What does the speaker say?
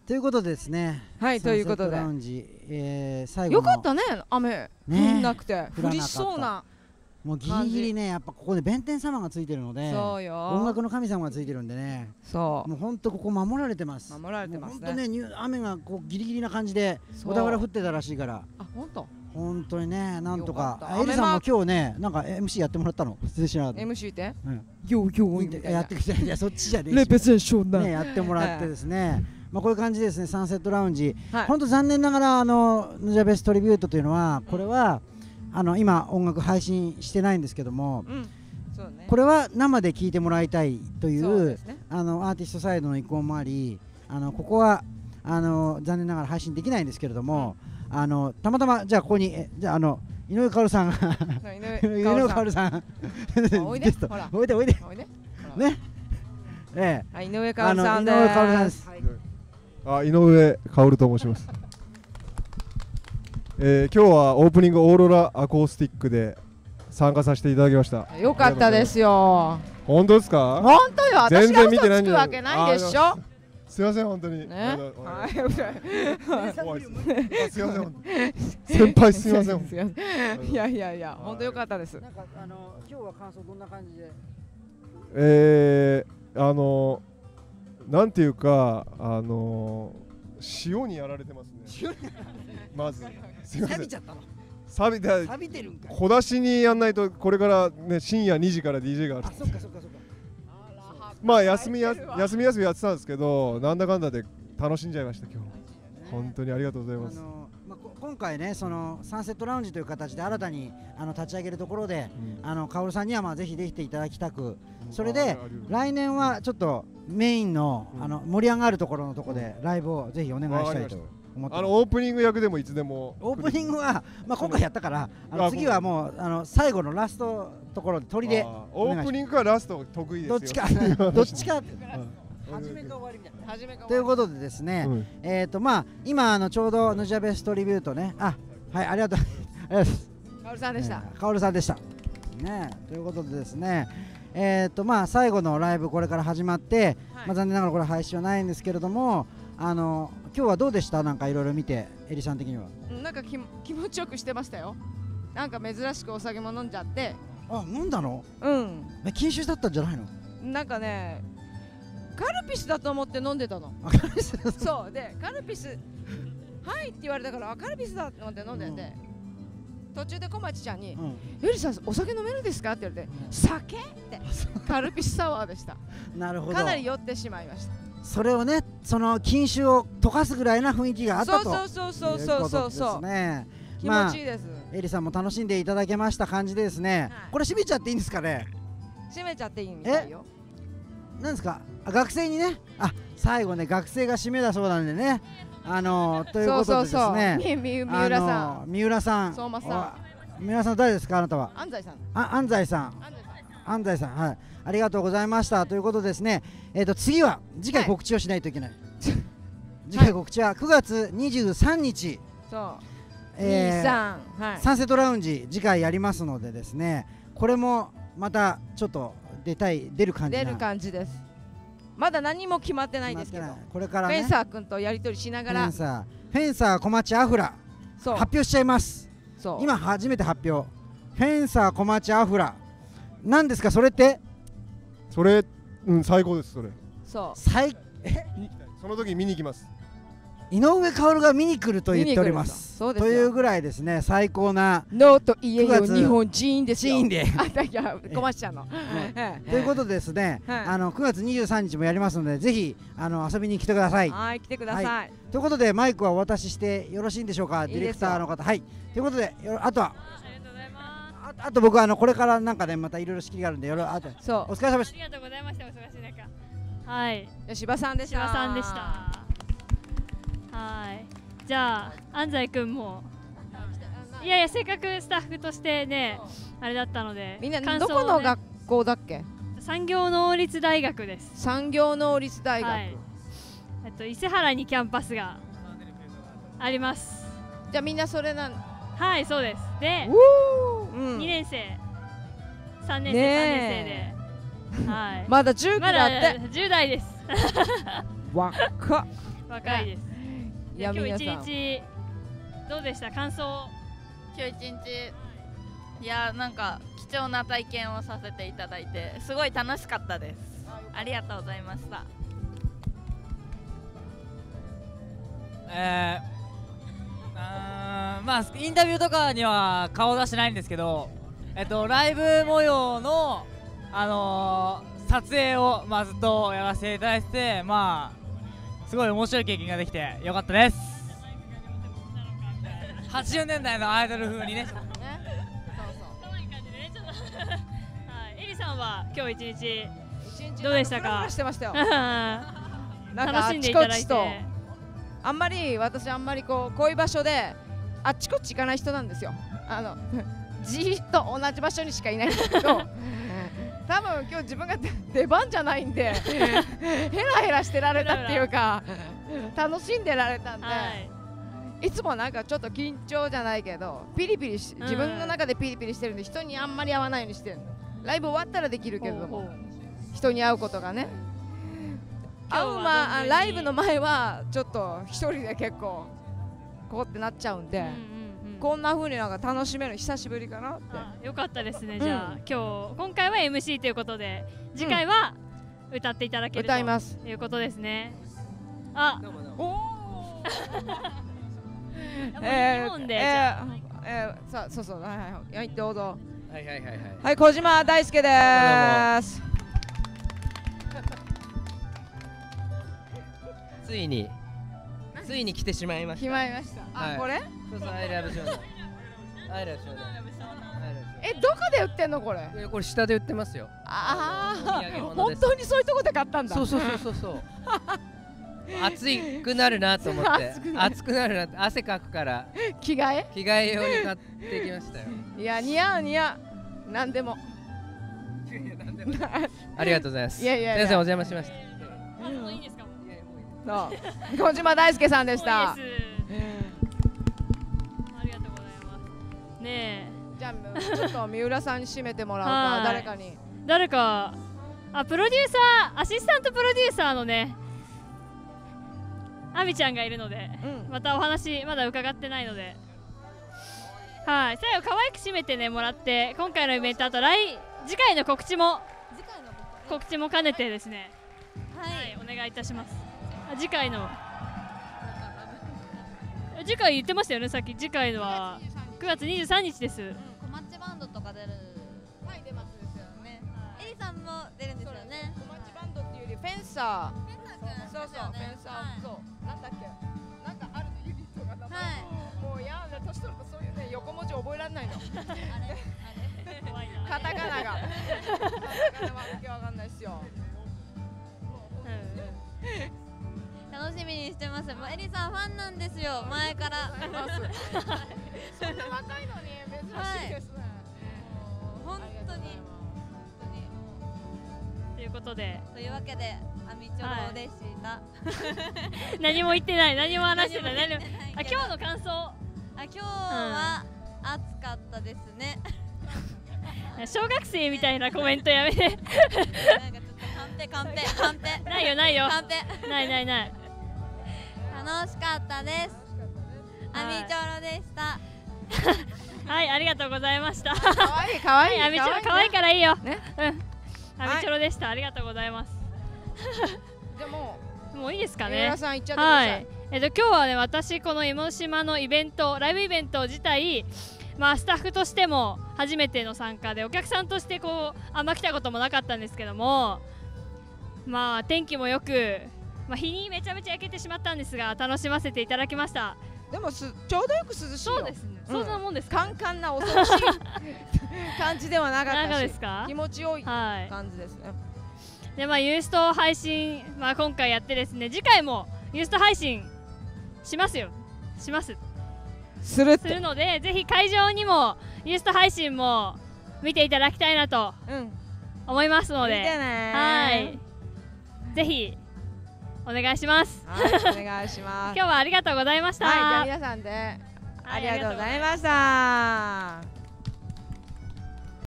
ということでですね。 はい、ということで。 ラウンジ、最後よかったね、雨降んなくて、降りそうな。 もうギリギリね、やっぱここで弁天様がついてるので、 そうよ。 音楽の神様がついてるんでね。 そう。 もう本当ここ守られてます。 守られてますね。 本当ね、雨がこうギリギリな感じで小田原降ってたらしいから。 あ、本当。 本当にね、なんとか。エリさんも今日ね、なんか MC やってもらったの。 MC って？ やってきて、いやそっちじゃねえ。 レペゼンションだ。 ね、やってもらってですね。まあこういう感じですね。サンセットラウンジ。本当残念ながらヌジャベストリビュートというのはこれは。今音楽配信してないんですけども、これは生で聴いてもらいたいというアーティストサイドの意向もあり、ここは残念ながら配信できないんですけれども、たまたまじゃあここにじゃあ井上薫さん井上薫さんおいでおいでおいでね、 井上薫さんです。 井上薫と申します。今日はオープニングオーロラアコースティックで参加させていただきました。 よかったですよ。 本当ですか？ 本当よ。私が嘘つくわけないでしょ。 すみません本当に。 ね。 すみません。先輩すみません。 いやいやいや本当よかったです。 なんか今日は感想どんな感じで？なんていうか潮にやられてますね。まず錆びちゃったの。 錆びてるんか。 小出しにやんないとこれからね深夜2時から DJ がある。 あ、そっかそっかそっか。 まあ休みやってたんですけど、なんだかんだで楽しんじゃいました今日。本当にありがとうございます。 今回ね、そのサンセットラウンジという形で新たに立ち上げるところで、薫さんにはまあぜひできていただきたく、それで来年はちょっとメインの盛り上がるところのところでライブをぜひお願いしたいと思ってます。 オープニング役でもいつでも。 オープニングはまあ今回やったから次はもう最後のラストところで鳥でオープニングかラスト得意ですよ。 どっちか初めか終わりみたいな。ということでですね、まあ今ちょうどヌジャベストリビュートね、はい、ありがとうございます。 薫さんでした。 薫さんでした。ね、ということでですね、まあ最後のライブこれから始まって、まあ残念ながらこれ配信はないんですけれども、今日はどうでした？なんかいろいろ見て、エリさん的には。 なんか気持ちよくしてましたよ。なんか珍しくお酒も飲んじゃって。 あ、飲んだの？ うん。 禁酒だったんじゃないの？ なんかね。カルピスだと思って飲んでたの。そうでカルピスはいって言われたからカルピスだと思って飲んでて、途中で小町ちゃんに「エリさんお酒飲めるんですか?」って言われて「酒?」ってカルピスサワーでした。 なるほど。 かなり酔ってしまいました。 それをね、その禁酒を溶かすぐらいな雰囲気があったと。 そうね。 気持ちいいです。 エリさんも楽しんでいただけました感じでですね。これ閉めちゃっていいんですかね？ 閉めちゃっていいみたいよ。 なんですか？学生にね、最後ね、学生が締めだそうなんでね、ということでですね、 三浦さん、 三浦さん、 相馬さん、三浦さん誰ですか、あなたは？ 安西さん。 安西さん、安西さん、はい、ありがとうございましたということですね。次は次回告知をしないといけない。次回告知は9月23日。 そう。 サンセットラウンジ次回やりますのでですね、これもまたちょっと出る感じです。まだ何も決まってないんですけど、 これからね、 フェンサー君とやり取りしながら、 フェンサー小町アフラ発表しちゃいます。今初めて発表。フェンサー小町アフラなんですか？それってそれ、最高です。それそうその時見に行きます。 井上薫が見に来ると言っております。というぐらいですね、最高なノーと言えよ日本人ですよ。 人で小町ちゃんのということでですね、9月23日もやりますので、ぜひ遊びに来てください。 はい、来てください。 ということでマイクはお渡ししてよろしいんでしょうか、ディレクターの方。はい、ということであとはあと僕はこれからなんかね、またいろいろ仕切りがあるんで、お疲れ様でした。 ありがとうございました。お忙しい中。はい。 柴さんでした。 柴さんでした。はい。じゃあ安西くんも。いやいや、せっかくスタッフとしてね、あれだったので。 みんなどこの学校だっけ？ 産業農立大学です。 産業農立大学。 伊勢原にキャンパスがあります。 じゃあみんなそれなん。 はい、そうです。で、2年生、3年生、3年生で、はい。 まだ10期だって。 10代です。 若っ。 若いです。 いや、 今日皆さん一日どうでした？感想。 今日一日、いや、なんか貴重な体験をさせていただいてすごい楽しかったです。ありがとうございました。 まあインタビューとかには顔出してないんですけど、ライブ模様の撮影をずっとやらせていただいてて、すごい面白い経験ができてよかったです。80年代のアイドル風にね。 可愛い感じでね、ちょっとはい、エリさんは今日一日どうでしたか？ してましたよ。 楽しんでいただいて。 あんまりこういう場所であっちこっち行かない人なんですよ。じーっと同じ場所にしかいないんですけど、多分今日自分が出番じゃないんでヘラヘラしてられたっていうか楽しんでられたんで、いつもなんかちょっと緊張じゃないけどピリピリ自分の中でピリピリしてるんで、人にあんまり会わないようにしてるの。ライブ終わったらできるけれども人に会うことがね、ライブの前はちょっと一人で結構こうってなっちゃうんで、こんな風になんか楽しめる久しぶりかなって。 よかったですね。じゃあ今回は MC ということで、次回は歌っていただけるということですね。あ、おお。日本でそうそう、はいどうぞ。はい、小島大輔です。 ついに来てしまいました。 決まりました。あ、これ？ そうそう、アイラブ少年。アイラブ少年。 どこで売ってんのこれ？ これ下で売ってますよ。 ああ、本当にそういうとこで買ったんだ。 そう。暑くなるなと思って、暑くなるなって、汗かくから着替え用に買ってきましたよ。 いや、似合う、なんでも。 ありがとうございます。先生お邪魔しました。 小島大輔さんでした。 ありがとうございます。ねえ。 じゃあちょっと三浦さんに締めてもらおうか。誰か。 プロデューサー、アシスタントプロデューサーのね、あみちゃんがいるので、またお話まだ伺ってないので、はい、最後可愛く締めてねもらって、今回のイベント、あと次回の告知も兼ねてですね、はい、お願いいたします。次回言ってましたよね、さっき。次回のは9月23日です。 コマッチバンドとか出る。 はい、出ますですよね。 エリさんも出るんですよね。 コマッチバンドっていうよりフェンサー。そう、フェンサー、そう、なんだっけ、なんかあるユニットが名前。もうやだ、年取るとそういうね、横文字覚えられないの。カタカナが。わけわかんないっすよ。 楽しみにしてます。もうエリさんファンなんですよ、前から。 そんな若いのに珍しいですね。 本当に。 ということで。 というわけで。アミチョロでした。 何も言ってない、何も話してない。今日の感想。 今日は暑かったですね。 小学生みたいなコメントやめて。 なんかちょっとカンペ。 ないよ。ない。 楽しかったです。アミチョロでした。 はい、ありがとうございました。 かわいい。 アミチョロ可愛いからいいよ。アミチョロでした。ありがとうございます。 じゃもういいですかね。 皆さん行っちゃってください。 今日はね、私この江ノ島のライブイベント自体、スタッフとしても初めての参加で、お客さんとしてあんま来たこともなかったんですけども、天気もよく、日にめちゃめちゃ焼けてしまったんですが、楽しませていただきました。 でもちょうどよく涼しいよ。 そうですね。そんなもんですか。 カンカンな恐ろしい感じではなかったし、気持ちよい感じですね。 でユースト配信、今回やってですね、次回もユースト配信するので、ぜひ会場にもユースト配信も見ていただきたいなと思いますので、はい、ぜひお願いします。 お願いします。 今日はありがとうございました。 はい、じゃあ皆さんでありがとうございました。